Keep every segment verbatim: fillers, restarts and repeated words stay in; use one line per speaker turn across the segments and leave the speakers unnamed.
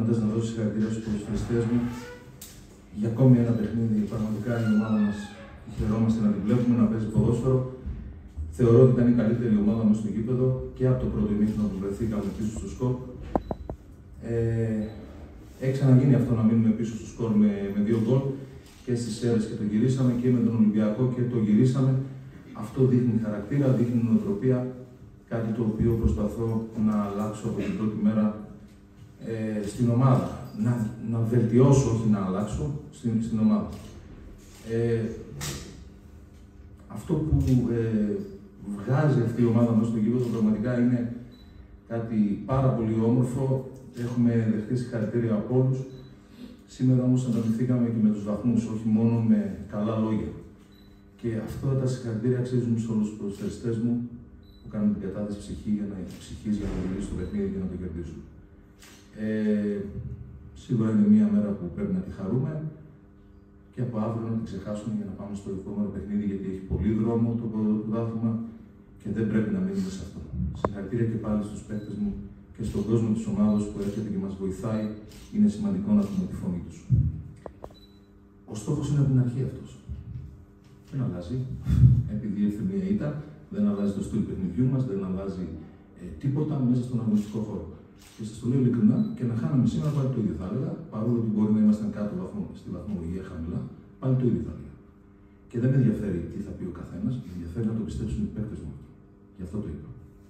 ξεκινώντας να δώσω συγχαρητήρια στους ποδοσφαιριστές μου για ακόμη ένα παιχνίδι. Πραγματικά η ομάδα μας χαιρόμαστε να την βλέπουμε να παίζει ποδόσφαιρο. Θεωρώ ότι ήταν η καλύτερη ομάδα μας στο γήπεδο και από το πρώτο ημίχρονο που βρεθήκαμε πίσω στο σκορ. Ε, έχει ξαναγίνει αυτό να μείνουμε πίσω στο σκορ με, με δύο γκολ και στις Σέρρες και το γυρίσαμε και με τον Ολυμπιακό και το γυρίσαμε. Αυτό δείχνει χαρακτήρα, δείχνει νοοτροπία, κάτι το οποίο προσπαθώ να αλλάξω από την πρώτη μέρα ε, στην ομάδα. Να, να βελτιώσω, όχι να αλλάξω, στην, στην ομάδα. Ε, αυτό που ε, βγάζει αυτή η ομάδα μας στο γήπεδο πραγματικά είναι κάτι πάρα πολύ όμορφο. Έχουμε δεχτεί συγχαρητήρια από όλους. Σήμερα όμως ανταμυφθήκαμε και με τους βαθμούς, όχι μόνο με καλά λόγια. Και αυτά τα συγχαρητήρια αξίζουν σε όλους τους ποδοσφαιριστές μου που κάνουν την κατάθεση ψυχή για να, ψυχής για να γυρίσουν στο παιχνίδι και να το κερδίσουν. Ε, σίγουρα είναι μια μέρα που πρέπει να τη χαρούμε και από αύριο να την ξεχάσουμε για να πάμε στο επόμενο παιχνίδι, γιατί έχει πολύ δρόμο το πρωτάθλημα και δεν πρέπει να μείνουμε σε αυτό. Συγχαρητήρια και πάλι στους παίκτες μου και στον κόσμο της ομάδας που έρχεται και μας βοηθάει. Είναι σημαντικό να ακούμε τη φωνή τους. Ο στόχος είναι από την αρχή αυτός. Δεν αλλάζει. Επειδή ήρθε μια ήττα, δεν αλλάζει το στυλ παιχνιδιού μας, δεν αλλάζει ε, τίποτα μέσα στον αγωνιστικό χώρο. Και σας το λέω ειλικρινά, και να χάναμε σήμερα πάλι το ίδιο θα έλεγα, παρόλο που μπορεί να ήμασταν κάτω βαθμό, στη βαθμολογία χαμηλά, πάλι το ίδιο θα έλεγα. Και δεν με ενδιαφέρει τι θα πει ο καθένας, με ενδιαφέρει να το πιστέψουν οι παίκτες μου. Γι' αυτό το είπα.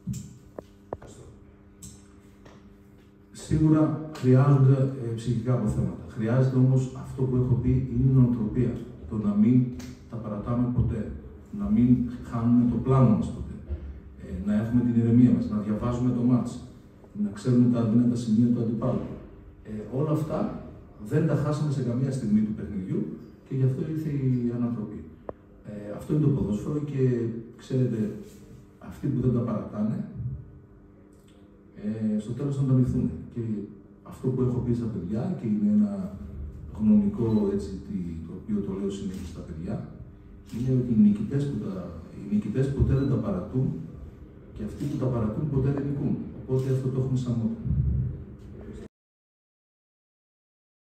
Σίγουρα χρειάζονται ε, ψυχικά αποθέματα. Χρειάζεται όμως αυτό που έχω πει, είναι η νοοτροπία. Το να μην τα παρατάμε ποτέ. Να μην χάνουμε το πλάνο μας ποτέ. Ε, να έχουμε την ηρεμία μας, να διαβάζουμε το μάτς. Να ξέρουμε τα αδύνατα σημεία του αντιπάλου. Ε, όλα αυτά δεν τα χάσαμε σε καμία στιγμή του παιχνιδιού και γι' αυτό ήρθε η ανατροπή. Ε, αυτό είναι το ποδόσφαιρο και ξέρετε, αυτοί που δεν τα παρατάνε, ε, στο τέλος θα ανταμυφθούν. Και αυτό που έχω πει στα παιδιά, και είναι ένα γνωμικό έτσι, το οποίο το λέω συνέχεια στα παιδιά, είναι ότι οι νικητές, που τα, οι νικητές ποτέ δεν τα παρατούν και αυτοί που τα παρατούν ποτέ δεν νικούν. Οπότε αυτό το έχουμε σαν μότο.